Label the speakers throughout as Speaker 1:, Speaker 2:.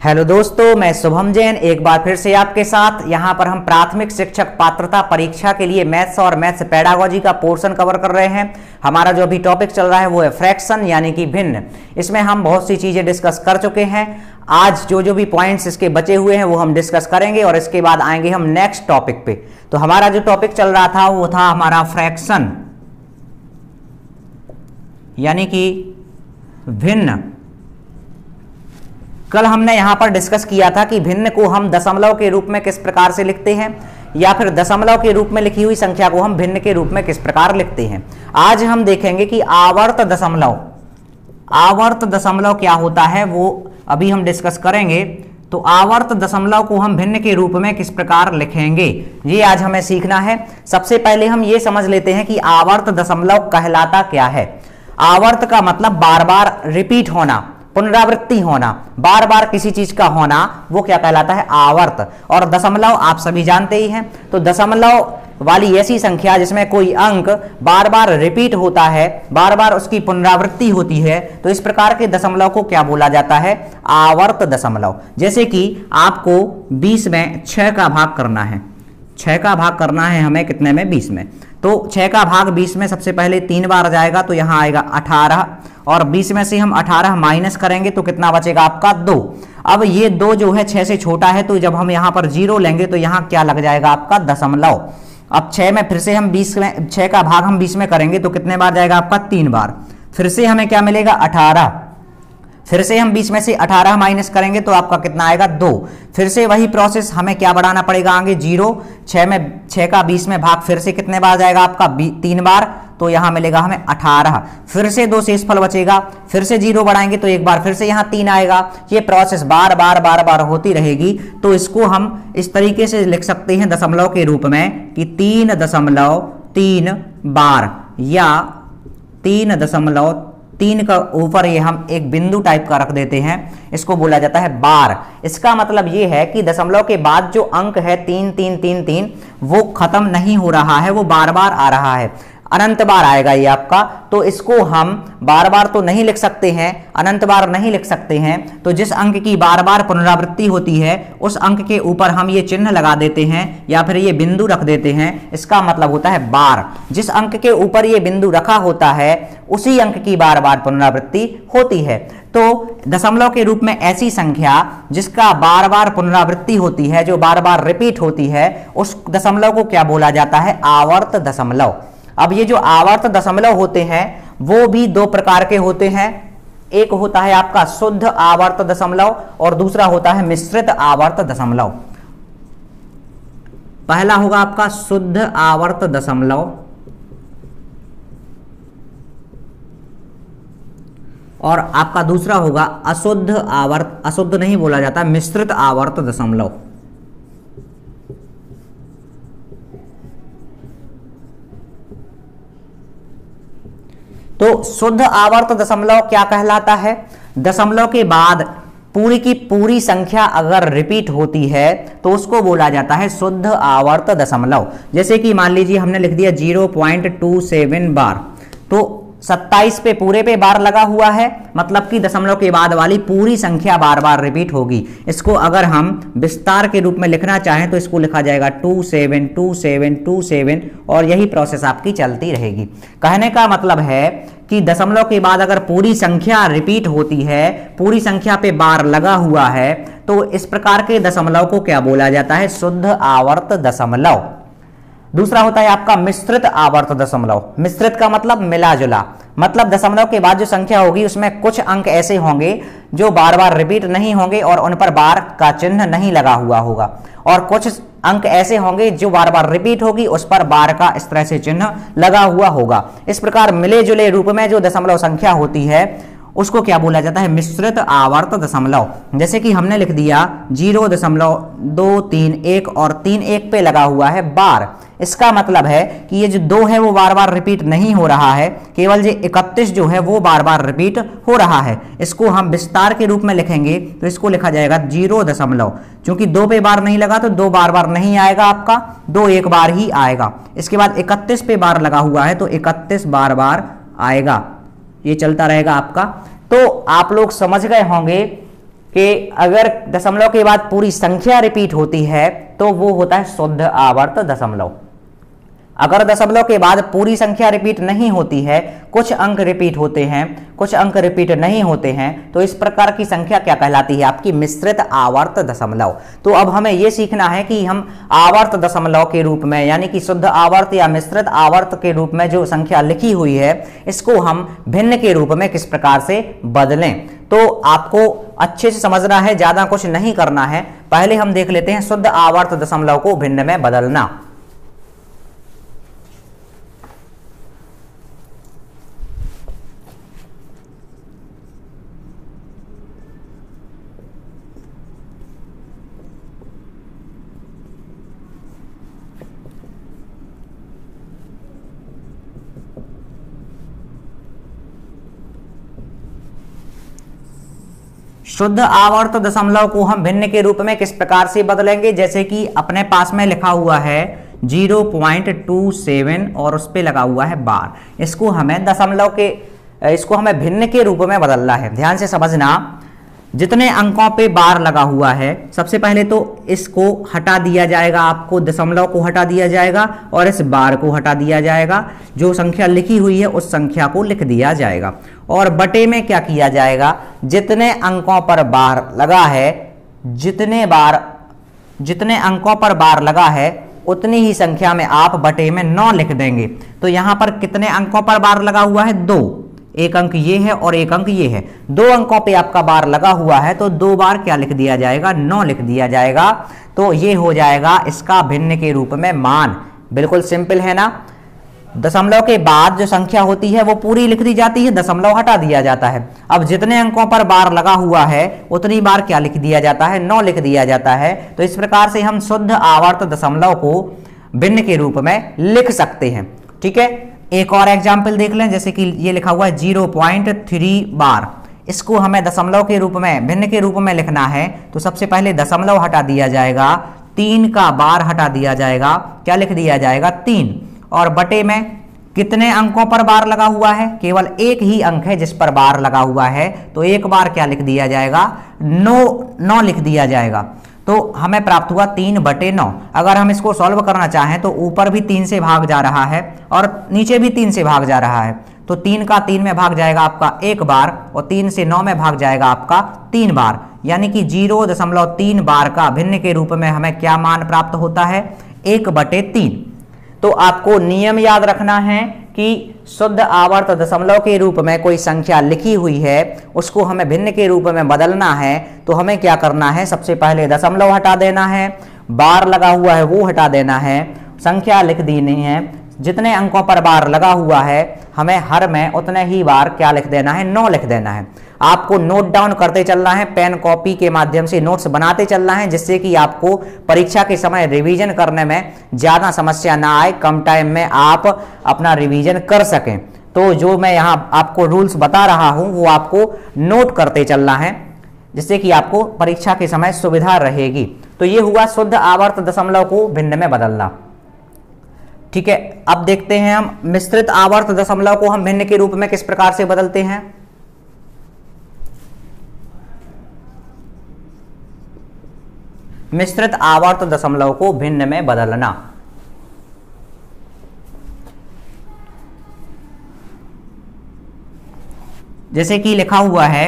Speaker 1: Hello दोस्तों, मैं शुभम जैन एक बार फिर से आपके साथ। यहाँ पर हम प्राथमिक शिक्षक पात्रता परीक्षा के लिए मैथ्स और मैथ्स पेडागोजी का पोर्शन कवर कर रहे हैं। हमारा जो अभी टॉपिक चल रहा है वो है फ्रैक्शन यानी कि भिन्न। इसमें हम बहुत सी चीजें डिस्कस कर चुके हैं। आज जो भी पॉइंट्स इसके बचे हुए हैं वो हम डिस्कस करेंगे और इसके बाद आएंगे हम नेक्स्ट टॉपिक पे। तो हमारा जो टॉपिक चल रहा था वो था हमारा फ्रैक्शन यानी कि भिन्न। कल हमने यहां पर डिस्कस किया था कि भिन्न को हम दशमलव के रूप में किस प्रकार से लिखते हैं या फिर दशमलव के रूप में लिखी हुई संख्या को हम भिन्न के रूप में किस प्रकार लिखते हैं। आज हम देखेंगे कि आवर्त दशमलव क्या होता है, वो अभी हम डिस्कस करेंगे। तो आवर्त दशमलव को हम भिन्न के रूप में किस प्रकार लिखेंगे, ये आज हमें सीखना है। सबसे पहले हम ये समझ लेते हैं कि आवर्त दशमलव कहलाता क्या है। आवर्त का मतलब बार बार रिपीट होना, पुनरावृत्ति होना, बार बार किसी चीज का होना, वो क्या कहलाता है, आवर्त। और दशमलव आप सभी जानते ही हैं। तो दशमलव वाली ऐसी संख्या जिसमें कोई अंक बार बार रिपीट होता है, बार बार उसकी पुनरावृत्ति होती है, तो इस प्रकार के दशमलव को क्या बोला जाता है, आवर्त दशमलव। जैसे कि आपको 20 में 6 का भाग करना है, 6 का भाग करना है हमें कितने में, 20 में। तो 6 का भाग 20 में सबसे पहले 3 बार जाएगा, तो यहां आएगा 18 और 20 में से हम 18 माइनस करेंगे तो कितना बचेगा आपका, 2। अब ये 2 जो है 6 से छोटा है, तो जब हम यहां पर 0 लेंगे तो यहां क्या लग जाएगा आपका, दशमलव। अब 6 में फिर से हम 20 में 6 का भाग हम 20 में करेंगे तो कितने बार जाएगा आपका, 3 बार। फिर से हमें क्या मिलेगा, 18। फिर से हम 20 में से 18 माइनस करेंगे तो आपका कितना आएगा, 2। फिर से वही प्रोसेस हमें क्या बढ़ाना पड़ेगा आगे, 0। 6 का 20 में भाग फिर से कितने बार जाएगा आपका, 3 बार, तो यहां मिलेगा हमें 18। फिर से 2 शेषफल बचेगा, फिर से 0 बढ़ाएंगे तो एक बार फिर से यहां 3 आएगा। ये प्रोसेस बार बार होती रहेगी। तो इसको हम इस तरीके से लिख सकते हैं दशमलव के रूप में कि 3.3 बार या 3.3 का ऊपर ये हम एक बिंदु टाइप का रख देते हैं, इसको बोला जाता है बार। इसका मतलब ये है कि दशमलव के बाद जो अंक है 3 3 3 3 वो खत्म नहीं हो रहा है, वो बार बार आ रहा है, अनंत बार आएगा ये आपका। तो इसको हम बार बार तो नहीं लिख सकते हैं, अनंत बार नहीं लिख सकते हैं। तो जिस अंक की बार बार पुनरावृत्ति होती है उस अंक के ऊपर हम ये चिन्ह लगा देते हैं या फिर ये बिंदु रख देते हैं। इसका मतलब होता है बार। जिस अंक के ऊपर ये बिंदु रखा होता है उसी अंक की बार बार पुनरावृत्ति होती है। तो दशमलव के रूप में ऐसी संख्या जिसका बार बार पुनरावृत्ति होती है, जो बार बार रिपीट होती है, उस दशमलव को क्या बोला जाता है, आवर्त दशमलव। अब ये जो आवर्त दशमलव होते हैं वो भी 2 प्रकार के होते हैं। एक होता है आपका शुद्ध आवर्त दशमलव और दूसरा होता है मिश्रित आवर्त दशमलव। पहला होगा आपका शुद्ध आवर्त दशमलव और आपका दूसरा होगा अशुद्ध आवर्त, अशुद्ध नहीं बोला जाता, मिश्रित आवर्त दशमलव। तो शुद्ध आवर्त दशमलव क्या कहलाता है, दशमलव के बाद पूरी की पूरी संख्या अगर रिपीट होती है तो उसको बोला जाता है शुद्ध आवर्त दशमलव। जैसे कि मान लीजिए हमने लिख दिया 0.27 बार, तो 27 पे पूरे पे बार लगा हुआ है, मतलब कि दशमलव के बाद वाली पूरी संख्या बार बार रिपीट होगी। इसको अगर हम विस्तार के रूप में लिखना चाहें तो इसको लिखा जाएगा 272727 और यही प्रोसेस आपकी चलती रहेगी। कहने का मतलब है कि दशमलव के बाद अगर पूरी संख्या रिपीट होती है, पूरी संख्या पे बार लगा हुआ है, तो इस प्रकार के दशमलव को क्या बोला जाता है, शुद्ध आवर्त दशमलव। दूसरा होता है आपका मिश्रित आवर्त दशमलव। मिश्रित का मतलब मिला जुला, मतलब दशमलव के बाद जो संख्या होगी उसमें कुछ अंक ऐसे होंगे जो बार बार रिपीट नहीं होंगे और उन पर बार का चिन्ह नहीं लगा हुआ होगा, और कुछ अंक ऐसे होंगे जो बार बार रिपीट होगी उस पर बार का इस तरह से चिन्ह लगा हुआ होगा। इस प्रकार मिले जुले रूप में जो दशमलव संख्या होती है उसको क्या बोला जाता है, मिश्रित आवर्त दशमलव। जैसे कि हमने लिख दिया 0.231 और 31 पे लगा हुआ है बार। इसका मतलब है कि ये जो 2 है वो बार बार रिपीट नहीं हो रहा है, केवल ये 31 जो है वो बार बार रिपीट हो रहा है। इसको हम विस्तार के रूप में लिखेंगे तो इसको लिखा जाएगा 0 क्योंकि 2 पे बार नहीं लगा तो 2 बार बार नहीं आएगा आपका, 2 एक बार ही आएगा। इसके बाद 31 पे बार लगा हुआ है तो 31 बार बार आएगा, ये चलता रहेगा आपका। तो आप लोग समझ गए होंगे कि अगर दशमलव के बाद पूरी संख्या रिपीट होती है तो वो होता है शुद्ध आवर्त दशमलव। अगर दशमलव के बाद पूरी संख्या रिपीट नहीं होती है, कुछ अंक रिपीट होते हैं, कुछ अंक रिपीट नहीं होते हैं, तो इस प्रकार की संख्या क्या कहलाती है? आपकी मिश्रित आवर्त दशमलव। तो अब हमें यह सीखना है कि हम आवर्त दशमलव के रूप में, यानी कि शुद्ध आवर्त या मिश्रित आवर्त के रूप में जो संख्या लिखी हुई है, इसको हम भिन्न के रूप में किस प्रकार से बदलें। तो आपको अच्छे से समझना है, ज्यादा कुछ नहीं करना है। पहले हम देख लेते हैं शुद्ध आवर्त दशमलव को भिन्न में बदलना। शुद्ध आवर्त दशमलव को हम भिन्न के रूप में किस प्रकार से बदलेंगे? जैसे कि अपने पास में लिखा हुआ है 0.27 और उस पे लगा हुआ है बार। इसको हमें भिन्न के रूप में बदलना है। ध्यान से समझना, जितने अंकों पे बार लगा हुआ है, सबसे पहले तो इसको हटा दिया जाएगा, आपको दशमलव को हटा दिया जाएगा और इस बार को हटा दिया जाएगा। जो संख्या लिखी हुई है उस संख्या को लिख दिया जाएगा और बटे में क्या किया जाएगा? जितने अंकों पर बार लगा है, जितने अंकों पर बार लगा है उतनी ही संख्या में आप बटे में 9 लिख देंगे। तो यहां पर कितने अंकों पर बार लगा हुआ है? 2। एक अंक ये है और एक अंक ये है। 2 अंकों पे आपका बार लगा हुआ है तो 2 बार क्या लिख दिया जाएगा? 9 लिख दिया जाएगा। तो ये हो जाएगा इसका भिन्न के रूप में मान। बिल्कुल सिंपल है ना। दशमलव के बाद जो संख्या होती है वो पूरी लिख दी जाती है, दशमलव हटा दिया जाता है। अब जितने अंकों पर बार लगा हुआ है उतनी बार क्या लिख दिया जाता है? 9 लिख दिया जाता है। तो इस प्रकार से हम शुद्ध आवर्त दशमलव को भिन्न के रूप में लिख सकते हैं। ठीक है, एक और एग्जाम्पल देख लें। जैसे कि ये लिखा हुआ है 0.3 बार। इसको हमें दशमलव के रूप में, भिन्न के रूप में लिखना है तो सबसे पहले दशमलव हटा दिया जाएगा, 3 का बार हटा दिया जाएगा, क्या लिख दिया जाएगा? 3। और बटे में कितने अंकों पर बार लगा हुआ है? केवल एक ही अंक है जिस पर बार लगा हुआ है, तो एक बार क्या लिख दिया जाएगा? 9 लिख दिया जाएगा। तो हमें प्राप्त हुआ 3/9। अगर हम इसको सॉल्व करना चाहें तो ऊपर भी 3 से भाग जा रहा है और नीचे भी 3 से भाग जा रहा है। तो 3 का 3 में भाग जाएगा आपका 1 बार और 3 से 9 में भाग जाएगा आपका 3 बार, यानी कि 0.3 बार का भिन्न के रूप में हमें क्या मान प्राप्त होता है? 1/3। तो आपको नियम याद रखना है कि शुद्ध आवर्त दशमलव के रूप में कोई संख्या लिखी हुई है, उसको हमें भिन्न के रूप में बदलना है तो हमें क्या करना है? सबसे पहले दशमलव हटा देना है, बार लगा हुआ है वो हटा देना है, संख्या लिख देनी है। जितने अंकों पर बार लगा हुआ है हमें हर में उतने ही बार क्या लिख देना है? 9 लिख देना है। आपको नोट डाउन करते चलना है, पेन कॉपी के माध्यम से नोट्स बनाते चलना है, जिससे कि आपको परीक्षा के समय रिवीजन करने में ज्यादा समस्या ना आए, कम टाइम में आप अपना रिवीजन कर सकें। तो जो मैं यहाँ आपको रूल्स बता रहा हूं वो आपको नोट करते चलना है, जिससे कि आपको परीक्षा के समय सुविधा रहेगी। तो ये हुआ शुद्ध आवर्त दशमलव को भिन्न में बदलना। ठीक है, अब देखते हैं हम मिश्रित आवर्त दशमलव को हम भिन्न के रूप में किस प्रकार से बदलते हैं। मिश्रित आवर्त दशमलव को भिन्न में बदलना। जैसे कि लिखा हुआ है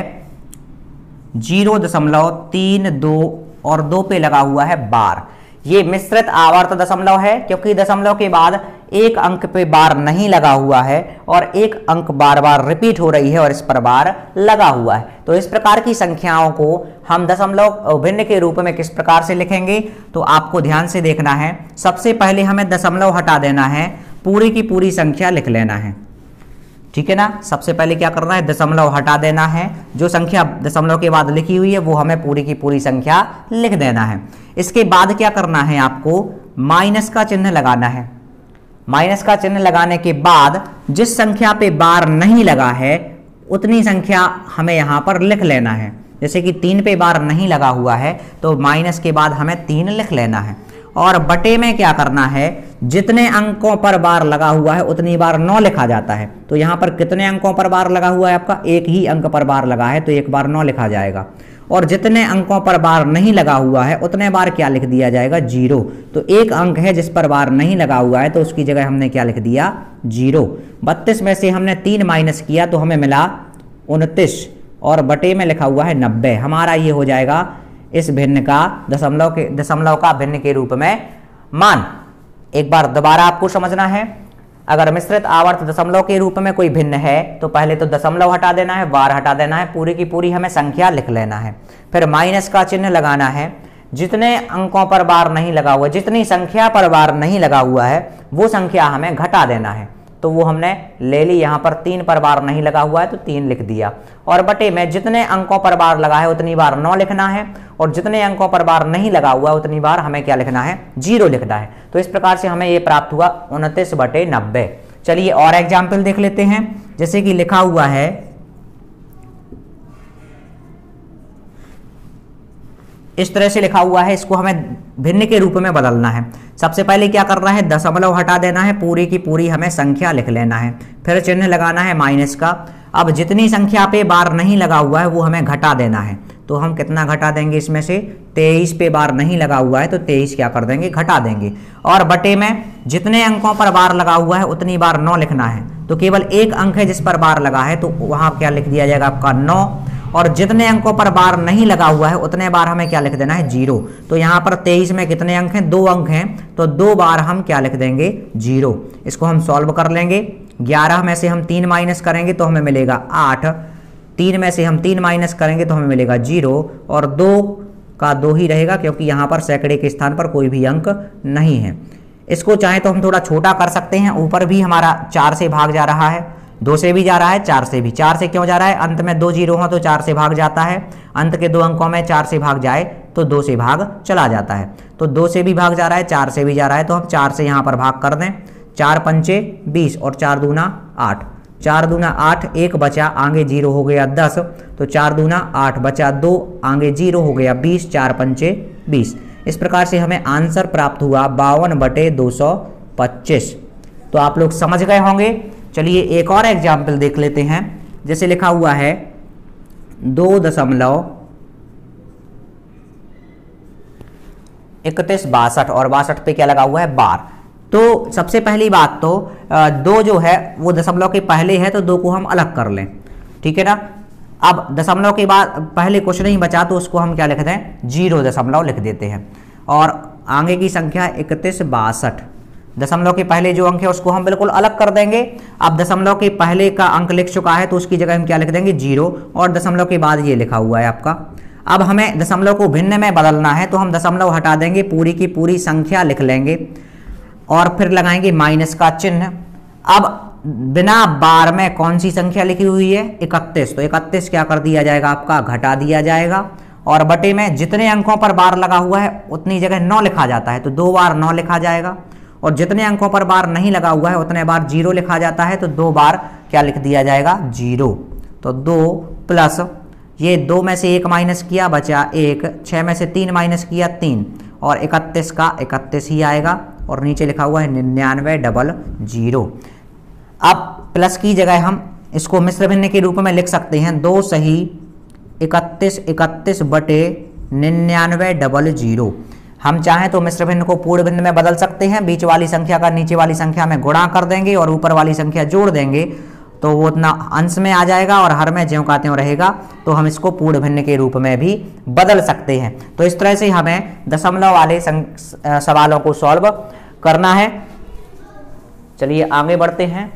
Speaker 1: 0.32 और 2 पे लगा हुआ है बार। ये मिश्रित आवर्त दशमलव है क्योंकि दशमलव के बाद एक अंक पे बार नहीं लगा हुआ है और एक अंक बार बार रिपीट हो रही है और इस पर बार लगा हुआ है। तो इस प्रकार की संख्याओं को हम दशमलव भिन्न के रूप में किस प्रकार से लिखेंगे? तो आपको ध्यान से देखना है। सबसे पहले हमें दशमलव हटा देना है, पूरी की पूरी संख्या लिख लेना है। ठीक है ना। सबसे पहले क्या करना है? दशमलव हटा देना है। जो संख्या दशमलव के बाद लिखी हुई है वो हमें पूरी की पूरी संख्या लिख देना है। इसके बाद क्या करना है? आपको माइनस का चिन्ह लगाना है। माइनस का चिन्ह लगाने के बाद जिस संख्या पे बार नहीं लगा है उतनी संख्या हमें यहां पर लिख लेना है। जैसे कि 3 पे बार नहीं लगा हुआ है तो माइनस के बाद हमें 3 लिख लेना है। और बटे में क्या करना है, जितने अंकों पर बार लगा हुआ है उतनी बार 9 लिखा जाता है। तो यहाँ पर कितने अंकों पर बार लगा हुआ है आपका, एक ही अंक पर बार लगा है तो एक बार 9 लिखा जाएगा। और जितने अंकों पर बार नहीं लगा हुआ है उतने बार क्या लिख दिया जाएगा, 0। तो एक अंक है जिस पर बार नहीं लगा हुआ है तो उसकी जगह हमने क्या लिख दिया, 0। 32 में से हमने 3 माइनस किया तो हमें मिला 29 और बटे में लिखा हुआ है 90। हमारा ये हो जाएगा इस भिन्न का दशमलव का भिन्न के रूप में मान। एक बार दोबारा आपको समझना है, अगर मिश्रित आवर्त दशमलव के रूप में कोई भिन्न है तो पहले तो दशमलव हटा देना है, बार हटा देना है, पूरी की पूरी हमें संख्या लिख लेना है। फिर माइनस का चिन्ह लगाना है, जितने अंकों पर बार नहीं लगा हुआ, जितनी संख्या पर बार नहीं लगा हुआ है वो संख्या हमें घटा देना है। तो वो हमने ले ली, यहाँ पर 3 पर बार नहीं लगा हुआ है तो 3 लिख दिया। और बटे में जितने अंकों पर बार लगा है उतनी बार 9 लिखना है और जितने अंकों पर बार नहीं लगा हुआ उतनी बार हमें क्या लिखना है, 0 लिखना है। तो इस प्रकार से हमें ये प्राप्त हुआ 29/90। चलिए और एग्जाम्पल देख लेते हैं। जैसे कि लिखा हुआ है इस तरह से लिखा हुआ है, इसको हमें भिन्न के रूप में बदलना है। सबसे पहले क्या करना है, दशमलव हटा देना है, पूरी की पूरी हमें संख्या लिख लेना है। फिर चिन्ह लगाना है माइनस का। अब जितनी संख्या पे बार नहीं लगा हुआ है वो हमें घटा देना है। तो हम कितना घटा देंगे, इसमें से 23 पे बार नहीं लगा हुआ है तो 23 क्या कर देंगे, घटा देंगे। और बटे में जितने अंकों पर बार लगा हुआ है उतनी बार 9 लिखना है। तो केवल एक अंक है जिस पर बार लगा है तो वहां क्या लिख दिया जाएगा आपका 9। और जितने अंकों पर बार नहीं लगा हुआ है उतने बार हमें क्या लिख देना है, 0। तो यहाँ पर 23 में कितने अंक हैं, 2 अंक हैं तो 2 बार हम क्या लिख देंगे, 0। इसको हम सॉल्व कर लेंगे। 11 में से हम 3 माइनस करेंगे तो हमें मिलेगा 8। 3 में से हम 3 माइनस करेंगे तो हमें मिलेगा 0 और 2 का 2 ही रहेगा क्योंकि यहाँ पर सैकड़े के स्थान पर कोई भी अंक नहीं है। इसको चाहे तो हम थोड़ा छोटा कर सकते हैं। ऊपर भी हमारा 4 से भाग जा रहा है, 2 से भी जा रहा है, 4 से भी। 4 से क्यों जा रहा है, अंत में 2 0 हो तो 4 से भाग जाता है। अंत के 2 अंकों में 4 से भाग जाए तो 2 से भाग चला जाता है। तो 2 से भी भाग जा रहा है, 4 से भी जा रहा है तो हम 4 से यहाँ पर भाग कर दें। 4 पंचे 20 और 4 दूना 8। 4 दूना 8, 1 बचा, आगे 0 हो गया 10। तो 4 दूना 8 बचा 2, आगे 0 हो गया 20। 4 पंचे 20। इस प्रकार से हमें आंसर प्राप्त हुआ 52/225। तो आप लोग समझ गए होंगे। चलिए एक और एग्जाम्पल देख लेते हैं। जैसे लिखा हुआ है 2.3162 और 62 पे क्या लगा हुआ है, बार। तो सबसे पहली बात तो 2 जो है वो दशमलव के पहले है तो 2 को हम अलग कर लें, ठीक है ना। अब दशमलव के बाद पहले कुछ नहीं बचा तो उसको हम क्या लिख दें, 0 लिख देते हैं। और आगे की संख्या 3162, दशमलव के पहले जो अंक है उसको हम बिल्कुल अलग कर देंगे। अब दशमलव के पहले का अंक लिख चुका है तो उसकी जगह हम क्या लिख देंगे, 0 और दशमलव के बाद ये लिखा हुआ है आपका। अब हमें दशमलव को भिन्न में बदलना है तो हम दशमलव हटा देंगे, पूरी की पूरी संख्या लिख लेंगे और फिर लगाएंगे माइनस का चिन्ह। अब बिना बार में कौन सी संख्या लिखी हुई है, 31। तो 31 क्या कर दिया जाएगा आपका, घटा दिया जाएगा। और बटे में जितने अंकों पर बार लगा हुआ है उतनी जगह 9 लिखा जाता है तो 2 बार 9 लिखा जाएगा। और जितने अंकों पर बार नहीं लगा हुआ है उतने बार 0 लिखा जाता है तो 2 बार क्या लिख दिया जाएगा, 0। तो 2 प्लस ये 2 में से 1 माइनस किया बचा 1, 6 में से 3 माइनस किया 3 और 31 का 31 ही आएगा। और नीचे लिखा हुआ है 9900। अब प्लस की जगह हम इसको मिश्र भिन्न के रूप में लिख सकते हैं 2 सही 31 31/9900। हम चाहें तो मिश्र भिन्न को पूर्ण भिन्न में बदल सकते हैं। बीच वाली संख्या का नीचे वाली संख्या में गुणा कर देंगे और ऊपर वाली संख्या जोड़ देंगे तो वो उतना अंश में आ जाएगा और हर में ज्यों का त्यों रहेगा। तो हम इसको पूर्ण भिन्न के रूप में भी बदल सकते हैं। तो इस तरह से हमें दशमलव वाले सवालों को सॉल्व करना है। चलिए आगे बढ़ते हैं।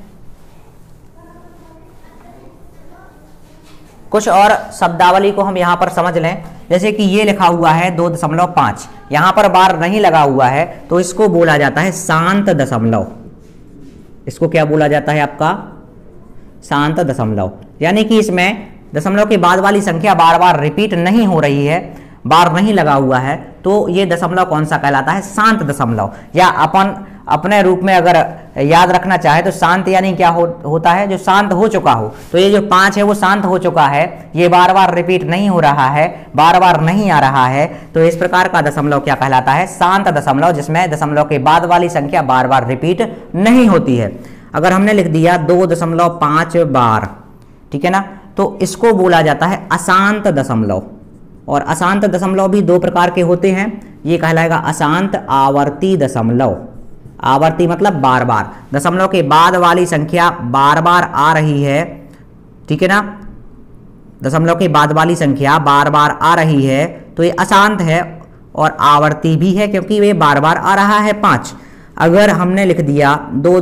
Speaker 1: कुछ और शब्दावली को हम यहाँ पर समझ लें। जैसे कि ये लिखा हुआ है 2.5, यहाँ पर बार नहीं लगा हुआ है तो इसको बोला जाता है शांत दशमलव। इसको क्या बोला जाता है आपका, शांत दशमलव। यानी कि इसमें दशमलव के बाद वाली संख्या बार बार रिपीट नहीं हो रही है, बार नहीं लगा हुआ है तो ये दशमलव कौन सा कहलाता है, शांत दशमलव। या अपन अपने रूप में अगर याद रखना चाहे तो शांत यानी क्या होता है, जो शांत हो चुका हो। तो ये जो 5 है वो शांत हो चुका है, ये बार बार रिपीट नहीं हो रहा है, बार बार नहीं आ रहा है, तो इस प्रकार का दशमलव क्या कहलाता है, शांत दशमलव, जिसमें दशमलव के बाद वाली संख्या बार बार रिपीट नहीं होती है। अगर हमने लिख दिया 2.5 बार, ठीक है ना, तो इसको बोला जाता है अशांत दशमलव। और अशांत दशमलव भी 2 प्रकार के होते हैं, ये कहलाएगा अशांत आवर्ती दशमलव। आवर्ती मतलब बार बार, दशमलव के बाद वाली संख्या बार बार आ रही है, ठीक है ना, दशमलव के बाद वाली संख्या बार बार आ रही है, तो ये अशांत है और आवर्ती भी है क्योंकि ये बार बार आ रहा है 5। अगर हमने लिख दिया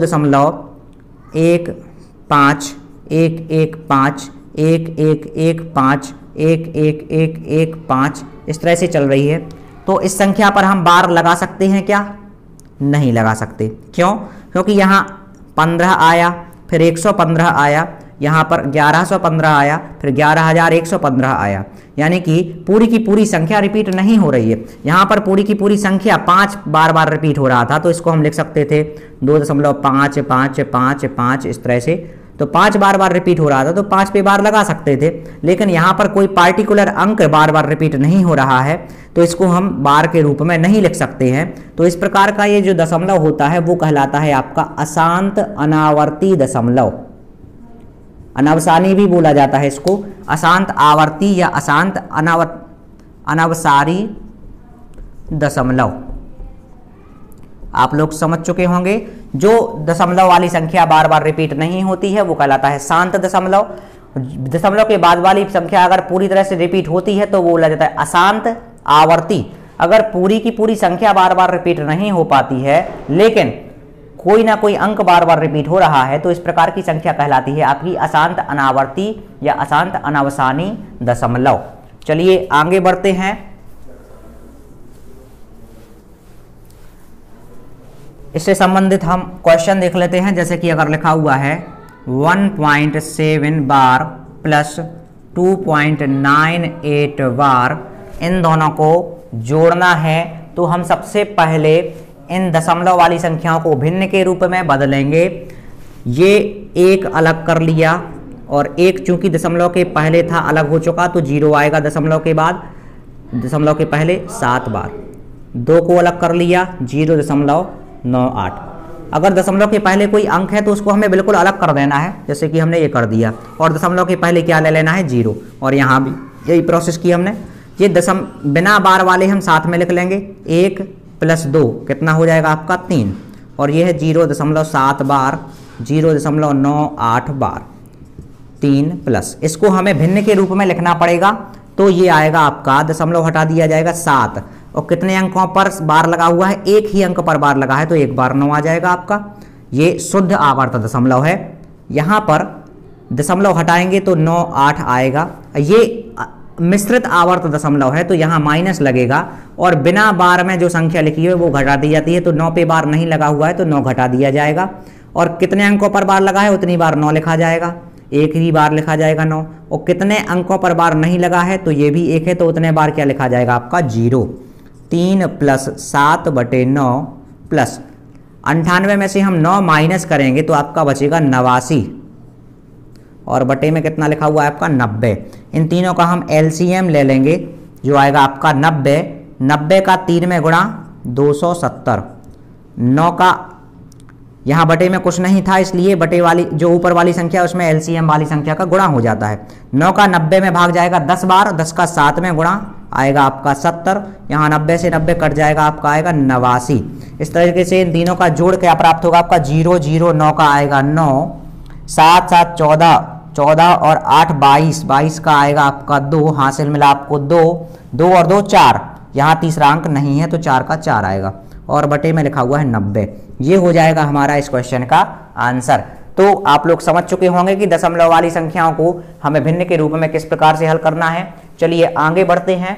Speaker 1: 2.15115 1115 11115 इस तरह से चल रही है, तो इस संख्या पर हम बार लगा सकते हैं क्या, नहीं लगा सकते। क्यों? क्योंकि यहाँ 15 आया, फिर 115 आया, यहाँ पर 1115 आया, फिर 11115 आया, यानी कि पूरी की पूरी संख्या रिपीट नहीं हो रही है। यहाँ पर पूरी की पूरी संख्या 5 बार बार रिपीट हो रहा था, तो इसको हम लिख सकते थे 2.55555 इस तरह से। तो 5 बार बार रिपीट हो रहा था तो 5 पे बार लगा सकते थे, लेकिन यहाँ पर कोई पार्टिकुलर अंक बार बार रिपीट नहीं हो रहा है, तो इसको हम बार के रूप में नहीं लिख सकते हैं। तो इस प्रकार का ये जो दशमलव होता है वो कहलाता है आपका अशांत अनावर्ती दशमलव। अनवसानी भी बोला जाता है इसको, अशांत आवर्ती या अशांत अनवसारी दशमलव। आप लोग समझ चुके होंगे, जो दशमलव वाली संख्या बार बार रिपीट नहीं होती है वो कहलाता है शांत दशमलव। दशमलव के बाद वाली संख्या अगर पूरी तरह से रिपीट होती है तो वो बोला जाता है अशांत आवर्ती। अगर पूरी की पूरी संख्या बार बार रिपीट नहीं हो पाती है लेकिन कोई ना कोई अंक बार बार रिपीट हो रहा है, तो इस प्रकार की संख्या कहलाती है आपकी अशांत अनावर्ती या अशांत अनवसानी दशमलव। चलिए आगे बढ़ते हैं। इससे संबंधित हम क्वेश्चन देख लेते हैं। जैसे कि अगर लिखा हुआ है 1.7 बार प्लस 2.98 बार, इन दोनों को जोड़ना है, तो हम सबसे पहले इन दशमलव वाली संख्याओं को भिन्न के रूप में बदलेंगे। ये एक अलग कर लिया और एक चूंकि दशमलव के पहले था अलग हो चुका, तो 0 आएगा दशमलव के बाद, दशमलव के पहले 7 बार। 2 को अलग कर लिया, 0.98। अगर दशमलव के पहले कोई अंक है तो उसको हमें बिल्कुल अलग कर देना है, जैसे कि हमने ये कर दिया, और दशमलव के पहले क्या ले लेना है, 0। और यहाँ भी यही प्रोसेस की हमने। ये बिना बार वाले हम साथ में लिख लेंगे, 1 + 2 कितना हो जाएगा आपका 3, और ये है 0.7 बार, 0.98 बार, 3 प्लस, इसको हमें भिन्न के रूप में लिखना पड़ेगा। तो ये आएगा आपका, दशमलव हटा दिया जाएगा 7, और कितने अंकों पर बार लगा हुआ है, एक ही अंक पर बार लगा है, तो 1 बार 9 आ जाएगा आपका। ये शुद्ध आवर्त दशमलव है। यहाँ पर दशमलव हटाएंगे तो 9 8 आएगा। ये मिश्रित आवर्त दशमलव है तो यहाँ माइनस लगेगा, और बिना बार में जो संख्या लिखी है वो घटा दी जाती है। तो 9 पे बार नहीं लगा हुआ है तो 9 घटा दिया जाएगा, और कितने अंकों पर बार लगा है उतनी बार 9 लिखा जाएगा, एक ही बार लिखा जाएगा 9। और कितने अंकों पर बार नहीं लगा है तो ये भी 1 है, तो उतने बार क्या लिखा जाएगा आपका 0। 3 + 7/9 प्लस 98 में से हम 9 माइनस करेंगे तो आपका बचेगा 89, और बटे में कितना लिखा हुआ है आपका 90। इन तीनों का हम एलसीएम ले लेंगे, जो आएगा आपका 90। 90 का 3 में गुणा 270। 9 का यहाँ बटे में कुछ नहीं था, इसलिए बटे वाली जो ऊपर वाली संख्या उसमें एलसीएम वाली संख्या का गुणा हो जाता है। 9 का 90 में भाग जाएगा 10 बार, 10 का 7 में गुणा आएगा आपका 70। यहाँ 90 से 90 कट जाएगा, आपका आएगा 89। इस तरीके से इन तीनों का जोड़ क्या प्राप्त होगा आपका 0 0 9 का आएगा 9, 7 7 14 14 और 8 22, 22 का आएगा आपका 2, हासिल मिला आपको 2, 2 और 2 4, यहाँ तीसरा अंक नहीं है तो 4 का 4 आएगा, और बटे में लिखा हुआ है 90। ये हो जाएगा हमारा इस क्वेश्चन का आंसर। तो आप लोग समझ चुके होंगे कि दशमलव वाली संख्याओं को हमें भिन्न के रूप में किस प्रकार से हल करना है। चलिए आगे बढ़ते हैं।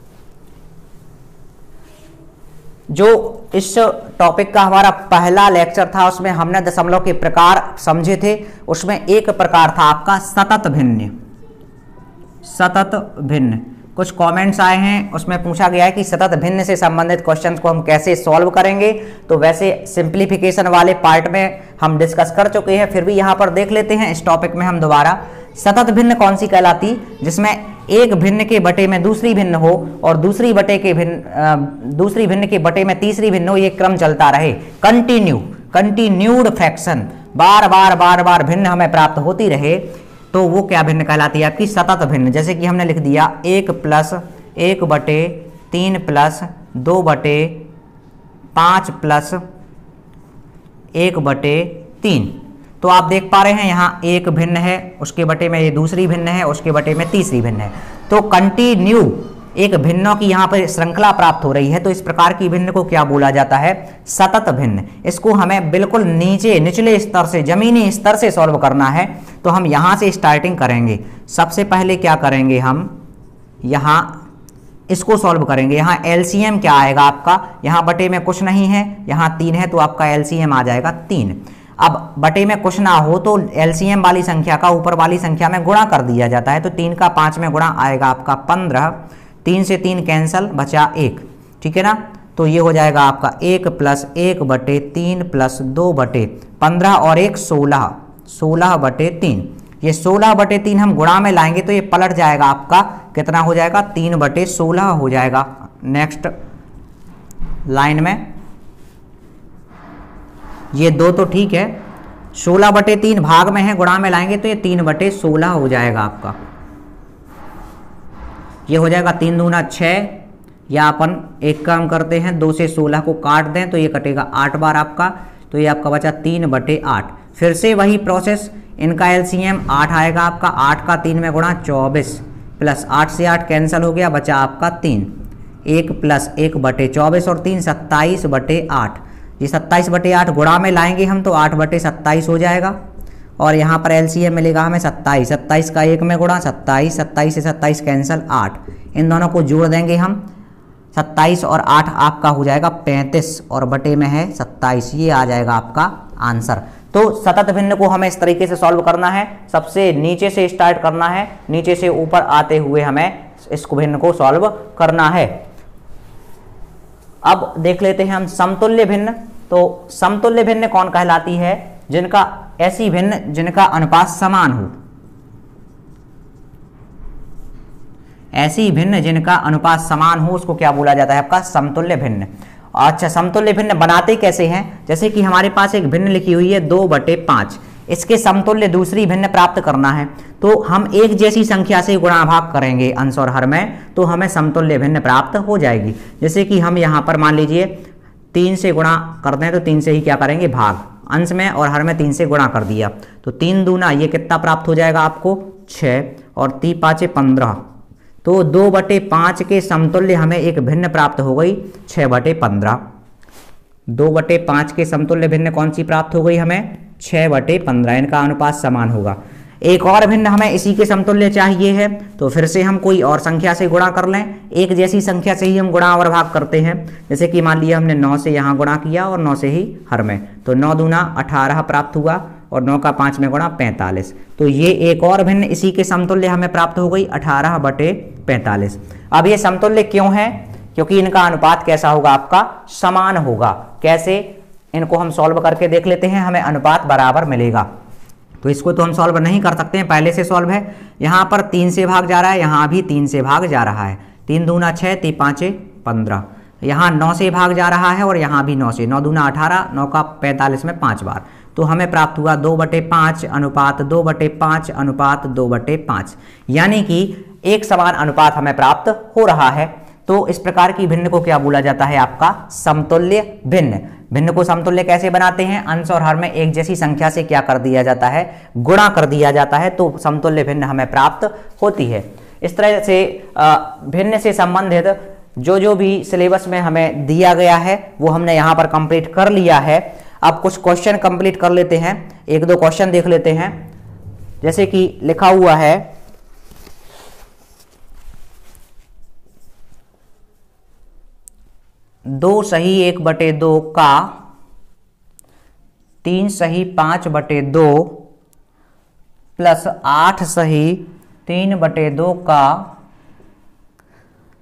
Speaker 1: जो इस टॉपिक का हमारा पहला लेक्चर था उसमें हमने दशमलव के प्रकार समझे थे। उसमें एक प्रकार था आपका सतत भिन्न। सतत भिन्न कुछ कमेंट्स आए हैं, उसमें पूछा गया है कि सतत भिन्न से संबंधित क्वेश्चंस को हम कैसे सॉल्व करेंगे। तो वैसे सिंप्लीफिकेशन वाले पार्ट में हम डिस्कस कर चुके हैं, फिर भी यहाँ पर देख लेते हैं इस टॉपिक में हम दोबारा। सतत भिन्न कौन सी कहलाती, जिसमें एक भिन्न के बटे में दूसरी भिन्न हो और दूसरी भिन्न के बटे में तीसरी भिन्न हो, ये क्रम चलता रहे। कंटिन्यूड फ्रैक्शन, बार बार भिन्न हमें प्राप्त होती रहे, तो वो क्या भिन्न कहलाती है आपकी, सतत भिन्न। जैसे कि हमने लिख दिया 1 + 1/3 + 2/5 + 1/3। तो आप देख पा रहे हैं यहाँ एक भिन्न है, उसके बटे में ये दूसरी भिन्न है, उसके बटे में तीसरी भिन्न है। तो कंटिन्यू एक भिन्नों की यहाँ पर श्रृंखला प्राप्त हो रही है, तो इस प्रकार की भिन्न को क्या बोला जाता है, सतत भिन्न। इसको हमें बिल्कुल निचले स्तर से, जमीनी स्तर से सॉल्व करना है। तो हम यहाँ से स्टार्टिंग करेंगे। सबसे पहले क्या करेंगे, हम यहाँ इसको सॉल्व करेंगे। यहाँ एलसीएम क्या आएगा आपका, यहाँ बटे में कुछ नहीं है, यहाँ 3 है, तो आपका एलसीएम आ जाएगा 3। अब बटे में कुछ ना हो तो एलसीएम वाली संख्या का ऊपर वाली संख्या में गुणा कर दिया जाता है। तो 3 का 5 में गुणा आएगा आपका 15, 3 से 3 कैंसल, बचा 1, ठीक है ना। तो ये हो जाएगा आपका 1 + 1/3 + 2/15 और 1 16, 16/3। ये 16/3 हम गुणा में लाएंगे तो ये पलट जाएगा आपका, कितना हो जाएगा, 3/16 हो जाएगा। नेक्स्ट लाइन में ये 2 तो ठीक है, 16/3 भाग में है, गुणा में लाएंगे तो ये 3/16 हो जाएगा आपका। ये हो जाएगा 3 दूना 6, या अपन एक काम करते हैं, 2 से 16 को काट दें तो ये कटेगा 8 बार आपका, तो ये आपका बचा 3/8। फिर से वही प्रोसेस, इनका एलसीएम 8 आएगा आपका, 8 का 3 में गुणा 24 प्लस 8 से 8 कैंसिल हो गया, बचा आपका 3, 1 + 1/24 और 3 27/8। ये 27/8 गुणा में लाएंगे हम तो 8/27 हो जाएगा। और यहाँ पर एलसीएम मिलेगा हमें 27, 27 का 1 में गुणा 27, 27 से 27 कैंसिल 8, इन दोनों को जोड़ देंगे हम, 27 और 8 आपका हो जाएगा 35 और बटे में है 27, ये आ जाएगा आपका आंसर। तो सतत भिन्न को हमें इस तरीके से सॉल्व करना है, सबसे नीचे से स्टार्ट करना है, नीचे से ऊपर आते हुए हमें इस भिन्न को सॉल्व करना है। अब देख लेते हैं हम समतुल्य भिन्न। तो समतुल्य भिन्न कौन कहलाती है, जिनका ऐसी भिन्न जिनका अनुपात समान हो, ऐसी भिन्न जिनका अनुपात समान हो, उसको क्या बोला जाता है आपका, समतुल्य भिन्न। अच्छा, समतुल्य भिन्न बनाते कैसे हैं, जैसे कि हमारे पास एक भिन्न लिखी हुई है 2/5, इसके समतुल्य दूसरी भिन्न प्राप्त करना है तो हम एक जैसी संख्या से गुणा भाग करेंगे अंश और हर में, तो हमें समतुल्य भिन्न प्राप्त हो जाएगी। जैसे कि हम यहाँ पर मान लीजिए 3 से गुणा कर दें तो 3 से ही क्या करेंगे, भाग, अंश में और हर में 3 से गुणा कर दिया, तो 3 दूना ये कितना प्राप्त हो जाएगा आपको, 6 और 3 5 15। तो 2/5 के समतुल्य हमें एक भिन्न प्राप्त हो गई 6/15। 2/5 के समतुल्य भिन्न कौन सी प्राप्त हो गई हमें, 6/15, इनका अनुपात समान होगा। एक और भिन्न हमें इसी के समतुल्य चाहिए है, तो फिर से हम कोई और संख्या से गुणा कर लें, एक जैसी संख्या से ही हम गुणा और भाग करते हैं। जैसे कि मान लिया हमने 9 से यहाँ गुणा किया और 9 से ही हर में, तो 9 दूना 18 प्राप्त हुआ और 9 का 5 में गुणा 45। तो ये एक और भिन्न इसी के समतुल्य हमें प्राप्त हो गई 18/45। अब ये समतुल्य क्यों है, क्योंकि इनका अनुपात कैसा होगा आपका, समान होगा। कैसे, इनको हम सॉल्व करके देख लेते हैं, हमें अनुपात बराबर मिलेगा। तो इसको तो हम सॉल्व नहीं कर सकते हैं, पहले से सॉल्व है। यहाँ पर 3 से भाग जा रहा है, यहाँ भी 3 से भाग जा रहा है, 3 दूना 6, 3 5 15। यहाँ 9 से भाग जा रहा है और यहाँ भी 9 से, 9 दूना 18, 9 का 45 में 5 बार, तो हमें प्राप्त हुआ 2/5 अनुपात 2/5 अनुपात 2/5, यानी कि एक समान अनुपात हमें प्राप्त हो रहा है। तो इस प्रकार की भिन्न को क्या बोला जाता है आपका, समतुल्य भिन्न। भिन्न को समतुल्य कैसे बनाते हैं, अंश और हर में एक जैसी संख्या से क्या कर दिया जाता है, गुणा कर दिया जाता है, तो समतुल्य भिन्न हमें प्राप्त होती है। इस तरह से भिन्न से संबंधित जो भी सिलेबस में हमें दिया गया है वो हमने यहाँ पर कंप्लीट कर लिया है। अब कुछ क्वेश्चन कंप्लीट कर लेते हैं, 1-2 क्वेश्चन देख लेते हैं। जैसे कि लिखा हुआ है 2 सही 1/2 का 3 सही 5/2 प्लस 8 सही 3/2 का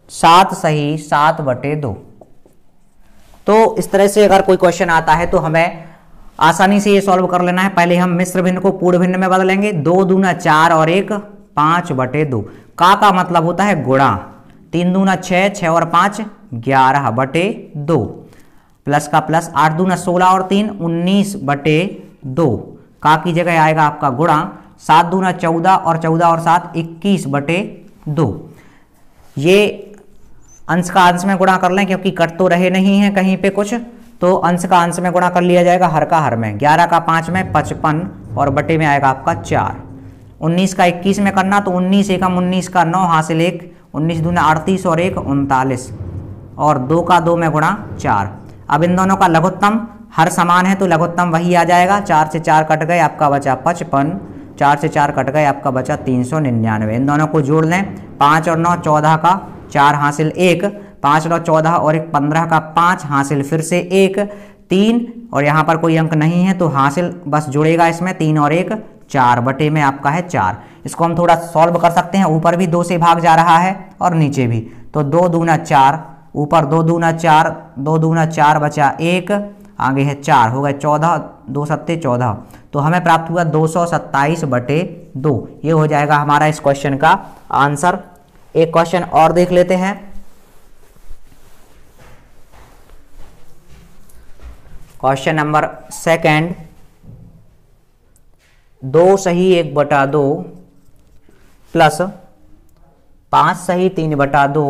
Speaker 1: 7 सही 7/2। तो इस तरह से अगर कोई क्वेश्चन आता है तो हमें आसानी से ये सॉल्व कर लेना है। पहले हम मिश्र भिन्न को पूर्ण भिन्न में बदलेंगे। 2 दूना 4 और 1 5/2। का मतलब होता है गुणा। 3 दूना 6, 6 और 5 11/2 प्लस का प्लस। 8 दूना 16 और 3 19/2। का की जगह आएगा आपका गुणा। 7 दूना 14 और 14 और 7 21/2। ये अंश का अंश में गुणा कर लें क्योंकि कट तो रहे नहीं है कहीं पे कुछ, तो अंश का अंश में गुणा कर लिया जाएगा, हर का हर में। 11 का 5 में 55 और बटे में आएगा आपका 4। 19 का 21 में करना तो 19 एकम 19 का 9 हासिल 1। 19 दूना 38 और 1 39 और 2 का 2 में गुणा 4। अब इन दोनों का लघुत्तम हर समान है तो लघुत्तम वही आ जाएगा। 4 से 4 कट गए, आपका बचा 55। 4 से 4 कट गए, आपका बचा 399। इन दोनों को जोड़ लें। 5 और 9 14 का 4 हासिल 1। 5 और 14 और 1 15 का 5 हासिल फिर से 1 3 और यहाँ पर कोई अंक नहीं है तो हासिल बस जुड़ेगा इसमें 3 और 1 4 बटे में आपका है 4। इसको हम थोड़ा सॉल्व कर सकते हैं। ऊपर भी 2 से भाग जा रहा है और नीचे भी, तो 2 दूना 4, ऊपर 2 दूना 4, 2 दूना 4 बचा 1, आगे है 4, हो गए 14, 2 सत्ते 14। तो हमें प्राप्त हुआ 227/2। ये हो जाएगा हमारा इस क्वेश्चन का आंसर। एक क्वेश्चन और देख लेते हैं। क्वेश्चन नंबर 2, 2 सही 1/2 प्लस 5 सही 3/2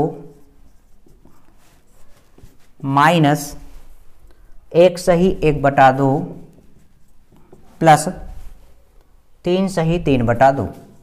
Speaker 1: माइनस 1 सही 1/2 प्लस 3 सही 3/2।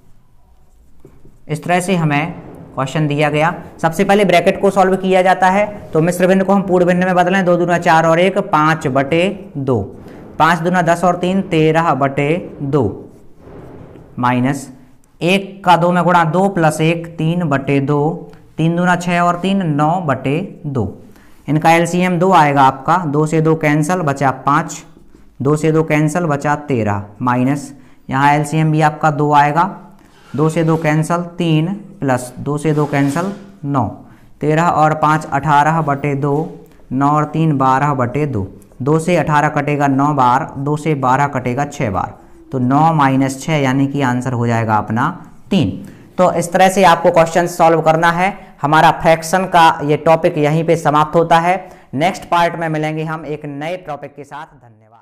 Speaker 1: इस तरह से हमें क्वेश्चन दिया गया। सबसे पहले ब्रैकेट को सॉल्व किया जाता है, तो मिश्र भिन्न को हम पूर्ण भिन्न में बदलें। 2 दूना 4 और 1 5/2। 5 दूना 10 और 3 13/2 माइनस 1 का 2 में गुणा 2 प्लस 1 3/2। 3 दूना 6 और 3 9/2। इनका एलसीएम 2 आएगा आपका। 2 से 2 कैंसल बचा 5। 2 से 2 कैंसल बचा 13 माइनस यहाँ एलसीएम भी आपका 2 आएगा। 2 से 2 कैंसल 3 प्लस 2 से 2 कैंसल 9। 13 और 5 18/2। 9 और 3 12/2। 2 से 18 कटेगा 9 बार, 2 से 12 कटेगा 6 बार, तो 9 माइनस 6 यानी कि आंसर हो जाएगा अपना 3। तो इस तरह से आपको क्वेश्चन सॉल्व करना है। हमारा फ्रैक्शन का ये टॉपिक यहीं पे समाप्त होता है। नेक्स्ट पार्ट में मिलेंगे हम एक नए टॉपिक के साथ। धन्यवाद।